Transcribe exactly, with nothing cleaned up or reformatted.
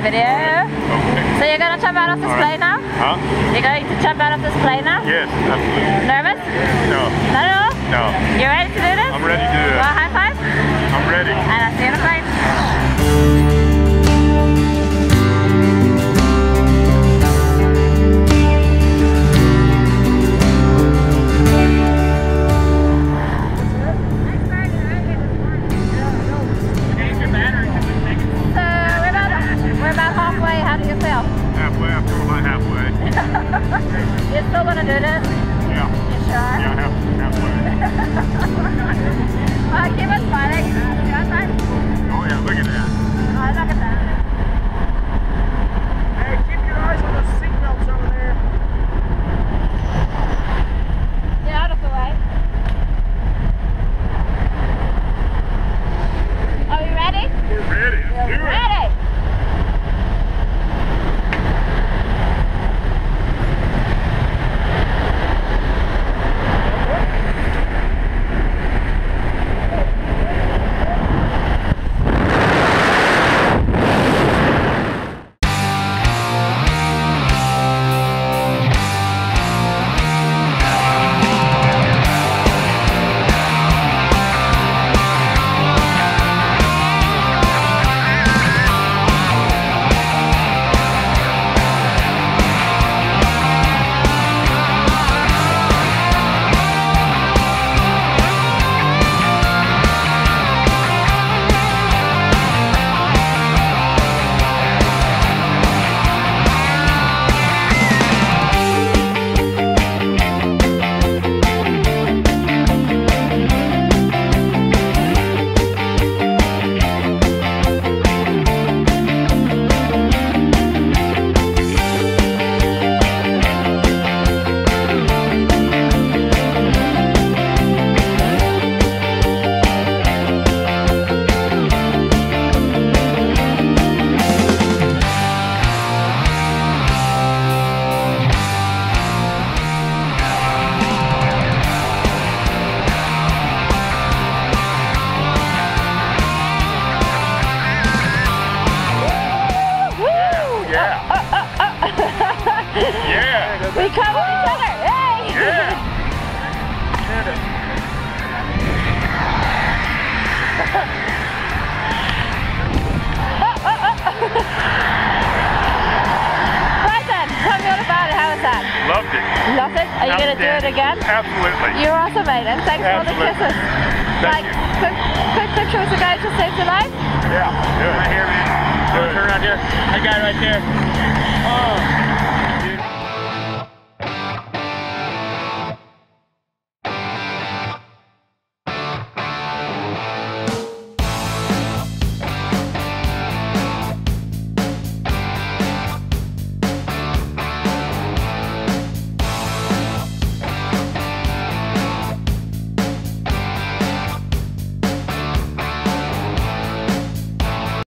video. Okay. So you're going to jump out of this All right. plane now? Huh? You're going to jump out of this plane now? Yes, absolutely. Nervous? No. Not at all? No. You ready to do this? I'm ready to do it. Well, high five. I'm ready. And I'll see you on the plane. You're still gonna do this? Yeah. You sure? Yeah, half, halfway. Well, keep it smiling. See what I'm Oh yeah, look at that. Oh, look at that. Hey, keep your eyes on those seatbelts over there. Get out of the way. Are you ready? We're ready. Let's You're do it. ready. Yeah. We cover each other. Hey! Yeah. Right then, tell me all about it. How was that? Loved it. Loved it? Are you going to do it again? Absolutely. You're awesome, mate, and thanks for all the Absolutely. kisses. Thank like, you. quick, quick picture with the guy who saved your life? Yeah. Good. Right here, man. Good. Turn around here. That guy right there. Oh.